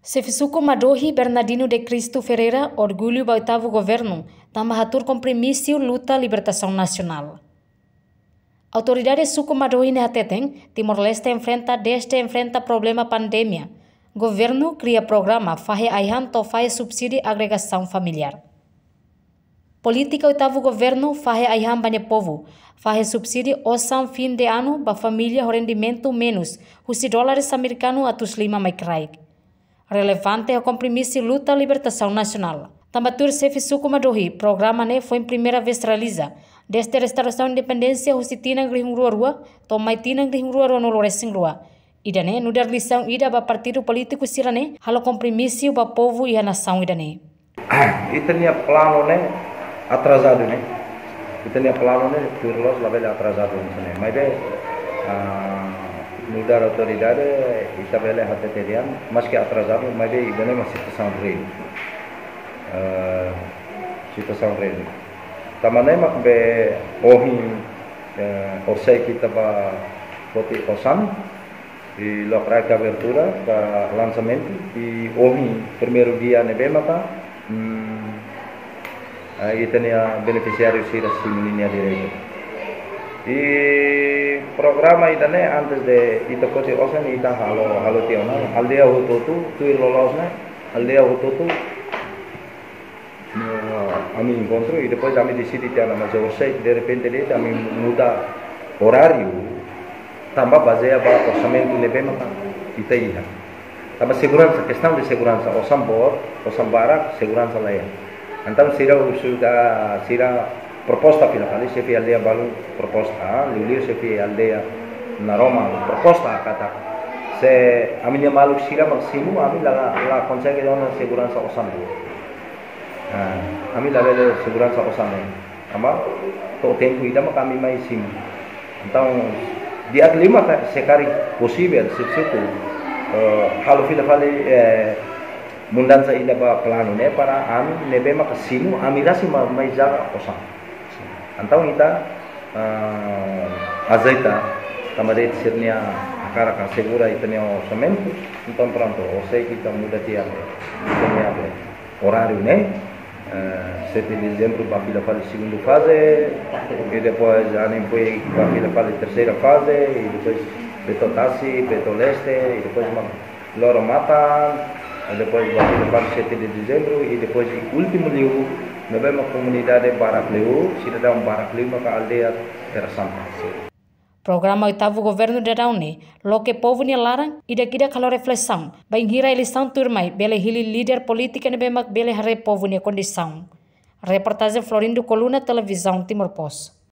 Sefisuko Madohi Bernardino de Cristo Ferreira, orgulho do oitavo governo, também atur compromisso luta libertação nacional. Autoridades suco Madohi nehateteng, Timor-Leste enfrenta problema pandemia. Governo cria programa fahe aihan to fahe subsídio agregação familiar. Política oitavo governo fahe aihan banyak povo, fahe subsídio osam fim de ano ba família rendimento menos, husi dólares americano atus 5 maikrai. Relevante é o compromisso luta libertação nacional. Tambatur Sefisuko Madohi, programa ne foi em primeira vez realiza. Desde a restauração independência, husi tinang rihung rua, tomai tinang rihung rua no loresing rua. Ida ne, no dar lição ida ba partido político sirane, halo compromisso ba povo e a nação ida ne. Itania plano ne atrasado ne. Itania plano ne turlos la vela atrasado ne. Mas bem, mudar a autoridade Isabel Hatetelian, mas que atrasado, mas bem, ida ne uma situação real. Situação real. Tamane mak be ohin osai kita ba poti osan e locrar a abertura para lançamento e ohin primeiro dia nebe maka aí tem a beneficiário sira linha direita e programa ida ne antes de ita poti osan ita halo tiona aldea hutotu tu lolosna aldea hutotu kami encontro e depois kami decidi ter na mas de repente ele kami muda horário tambah baseia ba orçamento lebe maka kita ia tambah segurança questão de segurança osam barak segurança lain então sira proposta pila kali se fi aldea balu proposta liu se fi aldea na Roma proposta kata se aminya maluk sira maksimu ami la consegue dona segurança osam kami level segurança osame ama to tempo ida kami mai sim então dia kelima sekali possível sifsuku halo fila fale mundança ida ba plano ne para ami nebe makasimu ami rasi mai jaga osam então ita azeita tamade sirnia akara segura itania orçamento então pronto sei kita muda dia horário né 7 de dezembro para a fase segunda fase e depois foi para a terceira fase e depois Betotassi, Betoleste e depois Loro Mata e depois para a 7 de dezembro e depois o último liu na mesma comunidade Baracleu, cidadão Baracleu maka aldeia Terra Santa. Programa oitavo governo de Raune, lo que povo ni larang, ida kida kalau reflexão, bain hira eleição turmai, bele hili líder política ne bemak bele hare povo ni condição. Reportagem Florindo Coluna, Televisão Timor Post.